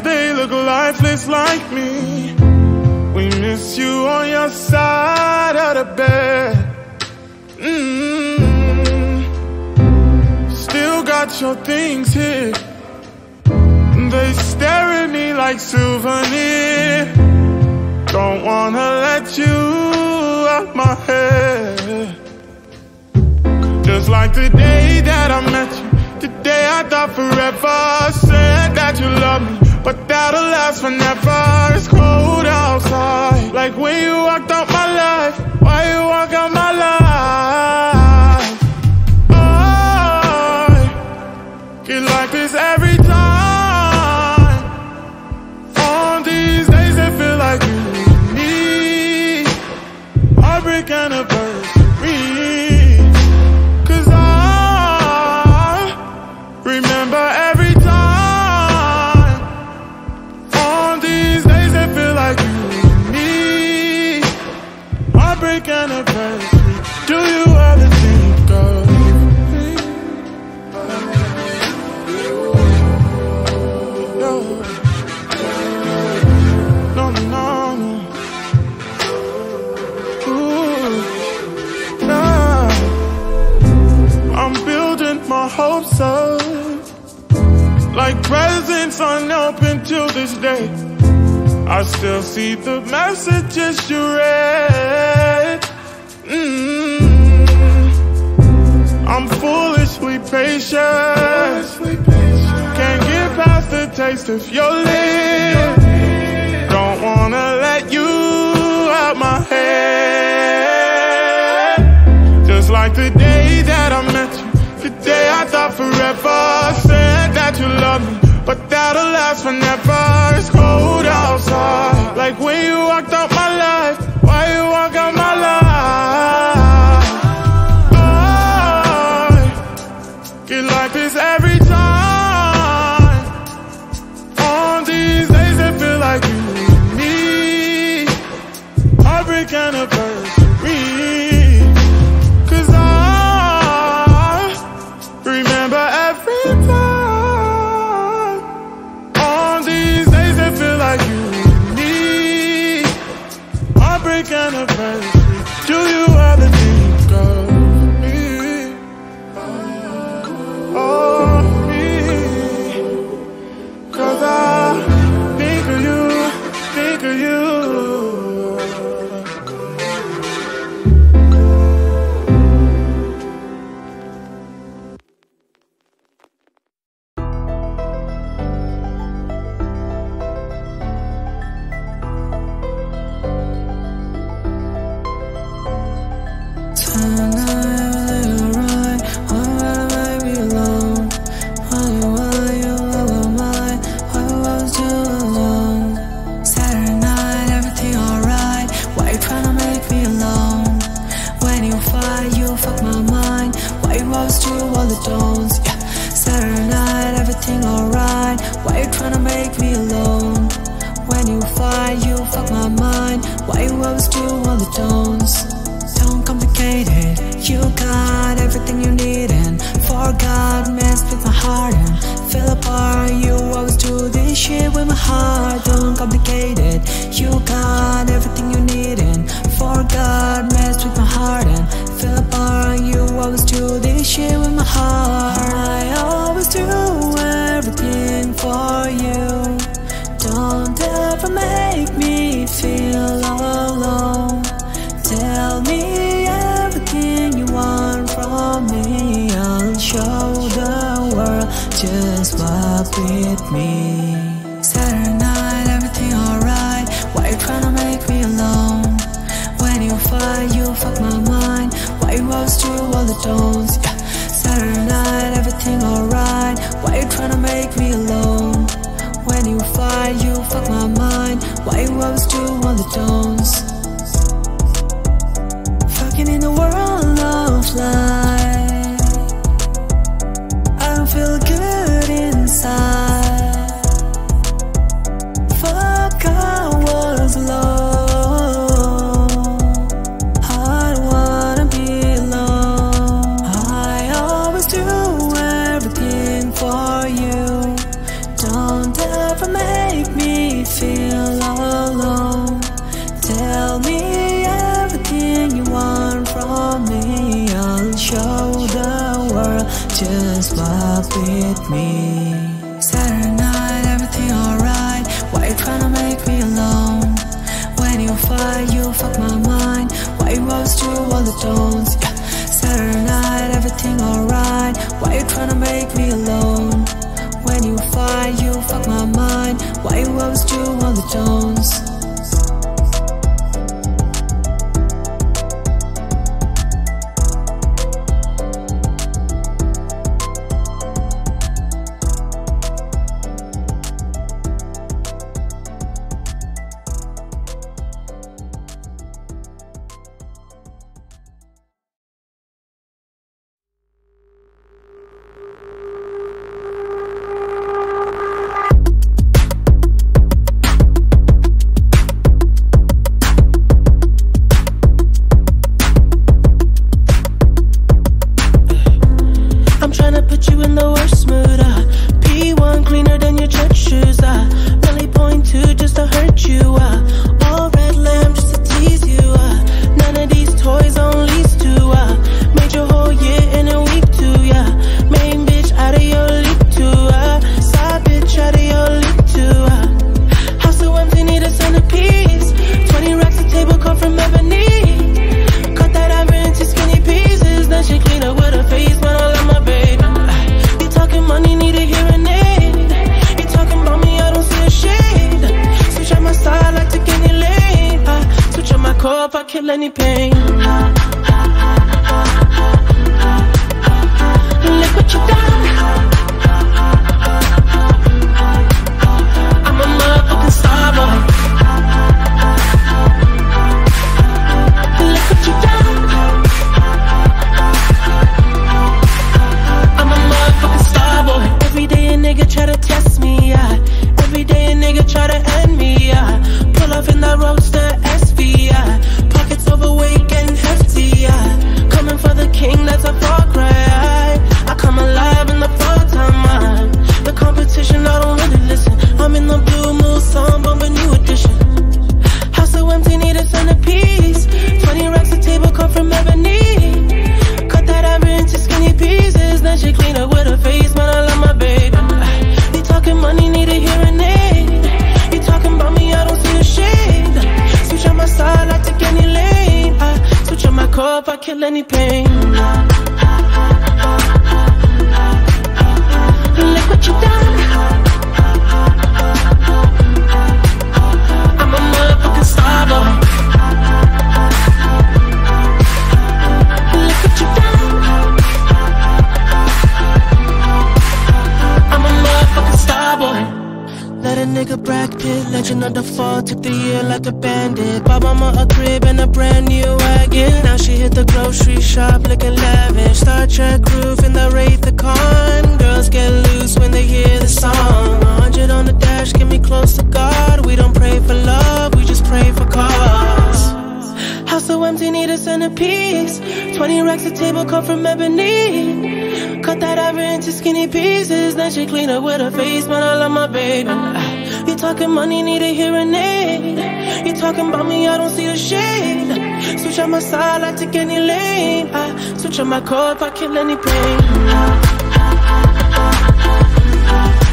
they look lifeless like me. We miss you on your side of the bed. Still got your things here. They stare at me like souvenirs. Don't wanna let you out my head. Just like the day that I met you, the day I thought forever. Said that you love me, but that'll last forever. It's cold outside, like when you walked out my life. Why you walk out my life? I get like this every time. On these days that feel like you and me. Heartbreak anniversary. 'Cause I remember every time. On these days that feel like you and me. Heartbreak anniversary. Do you ever think of me? No, no, no, no. Ooh, nah. I'm building my hopes up, like presents unopened till this day. I still see the messages you read. I'm foolishly patient. Can't get past the taste of your lips. Don't wanna let you out my head. Just like the day that I met you, the day I thought forever. Said that you love me, but that'll last forever. It's cold outside, like when you walked out my life. Why you walk out my life? I get like this every time. On these days that feel like you and me. Heartbreak anniversary. 'Cause I remember every time. On these days that feel like you and me. Heartbreak anniversary. Do you ever think of me? Oh, me. 'Cause I think of you, think of you. For you, don't ever make just fuck with me. Saturday night, everything alright. Why you tryna make me alone? When you fight, you fuck my mind. Why you rose through all the tones? Yeah. Saturday night, everything alright. Why you tryna make me alone? When you fight, you fuck my mind. Why you rose through all the tones? Money, need a hearing aid. You talking about me, I don't see the shade. Switch on my side, I take any lane. I switch on my core if I kill any pain.